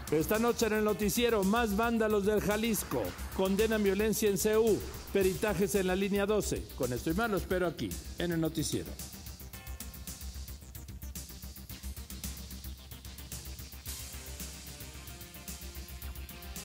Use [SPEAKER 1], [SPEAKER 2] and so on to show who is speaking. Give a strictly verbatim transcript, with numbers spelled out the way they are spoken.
[SPEAKER 1] Esta noche en el noticiero, más vándalos del Jalisco. Condenan violencia en C U. Peritajes en la línea doce. Con esto y más lo espero aquí, en el noticiero.